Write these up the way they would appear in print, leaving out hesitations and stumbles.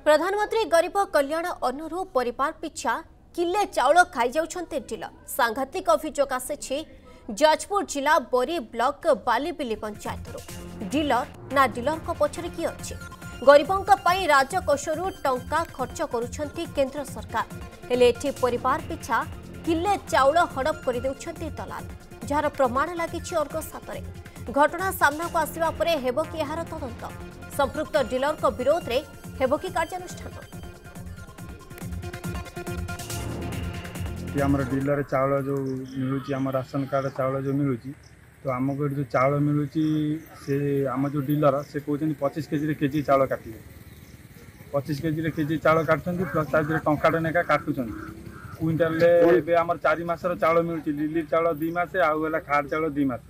प्रधानमंत्री गरीब कल्याण अन्नरू परिवार पिछा किले चाउल खाई जाउछन्ते डीलर। सांघातिक अभियोग आसी जाजपुर जिला बरी ब्लॉक बालीबिली पंचायत डीलर ना डीलर को पछरे किए अछि। गरीबों राजकोषरू टंका खर्च करुछन्ती केंद्र सरकार, हेले एठी परिवार पिछा किले चाउल हड़प कर देउछन्ती दलाल, जार प्रमाण लागिछि अर्गस हातरे। घटना सामना को आसिबा परे हेबो कि एहार तदंत, संपृक्त डीलर को विरोध रे हेबो कि कार्यानुष्ठान। आम डीलर चाउल जो मिलूँ आम राशन कार्ड चाउल जो मिलूँ तो आमको जो चाउल मिलूँ से आम जो डीलर से कहते 25 केजी केजी चाउल काटे 25 केजी केजी चाउल काटुँच प्लस तार टंकाटे नेका काटुँच क्विंटाल आम 4 मासर चाउल मिलूँ रिलीफ चाउल 2 मास आउला खाड़ चाउल 2 मास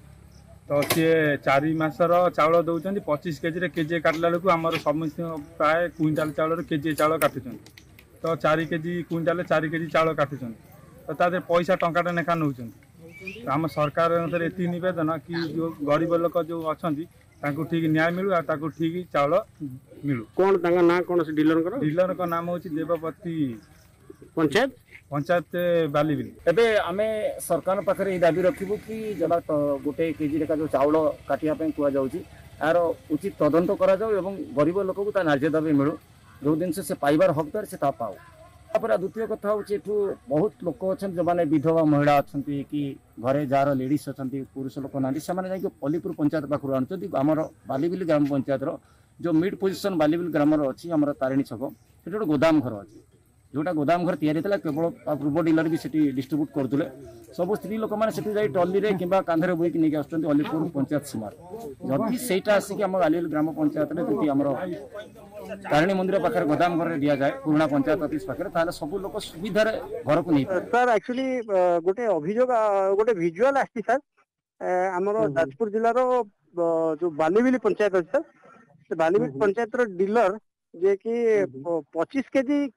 तो सी 4 मासर चाउल दौरान 25 केजी केजी काटला बेलू आमर समस्त प्राय क्विंटाल चाउल केजी चाउल काटुँच तो 4 केजी क्विंटाल 4 केजी चाउल काटुँच तो तादे पैसा टंकाटे नेखा नौ आम सरकार ये नवेदन कि जो गरीब लोक जो अच्छा ठीक न्याय मिलू आ ठीक चाउल मिलू। कौन ना कौन से डीलर का नाम हूँ देवपति पंचायत पंचायत बालीबिली। एबे आमे सरकार पाखरे ये दाबी रखिबु कि जला गोटे केजी रेखा जो चाउल काटिया कह जाउची यार उचित तदंत करा जाऊ एवं गरीब लोक को न्याय दाबी मिलू जो दिन से पाइबार हकदार से पाऊ। द्वितीय कथा हूँ बहुत लोक अच्छा जो मैंने विधवा महिला अच्छा कि घरे जार लेडीज अच्छा पुरुष लोक ना से पल्लीपुर पंचायत पाखु आनुँच आमर बालीबिली ग्राम पंचायत जो मिड पोजिशन बालीबिली ग्राम अच्छी आम तारिणी छक से गोटे गोदाम घर अच्छी जोटा गोदाम घर तैयारी केवल पूर्व डीलर भी सेठी डिस्ट्रीब्यूट करते सब स्त्री लोक मैंने टली कि कांधे बोईक नहीं आस अलीपुर पंचायत सीमार जदि सहीटा आसिक आम बालीबिली ग्राम पंचायत जी आम तारिणी मंदिर पाखे गोदाम घर दि जाए पुराना पंचायत ऑफिस पाखे सब लोग सुविधा घर को नहीं सर एक्चुअली गोटे अभियोग गोटे विजुअल आसी सर आमर जाजपुर जिलार जो बालीबिली पंचायत अच्छी सर बालीबिली पंचायत डीलर जे कि 25 केजी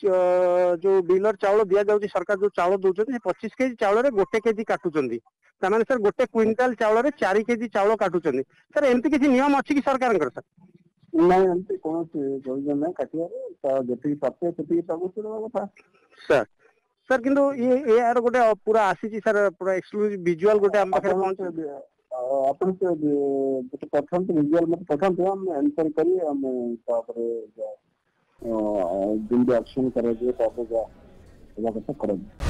जो डीलर चाउल दि जाऊँगी सरकार जो चाउल दौरान 25 केजी चाउल गोटे केजी काटुंट सर गोटे क्विंटाल चाउल 4 केजी चाउल काटुंट सर एमती किसी नियम अच्छी कि सरकार सर नहीं एमती कौन प्रयोजन ना काटियार जी प्राप्त से कथा सर सर किंतु ये यार गोटे पूरा आसी सर पूरा एक्सक्लूसिव विजुअल गोटे हम पाखे अपन प्रथम विजुअल मत पठाते हम एनक्वायरी करी हम दिन एक्शन करेंगे करेंगे